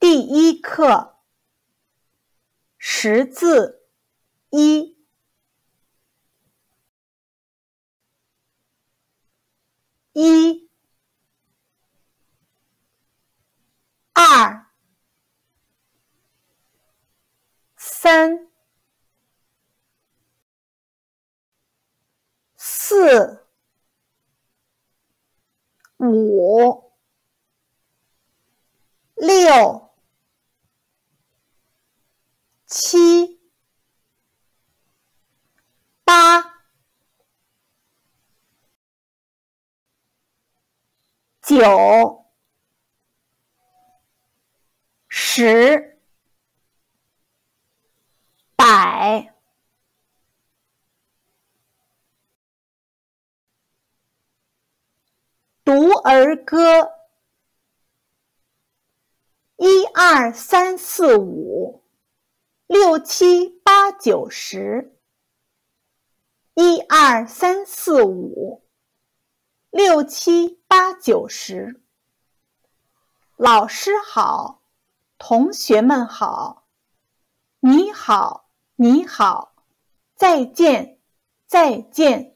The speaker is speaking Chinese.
第一课识字一，二、三、四、五、六、七、八、九、十、百。读儿歌：一二三四五，六七八九十。一二三四五，六七八九十。老师好，同学们好，你好，你好，再见，再见。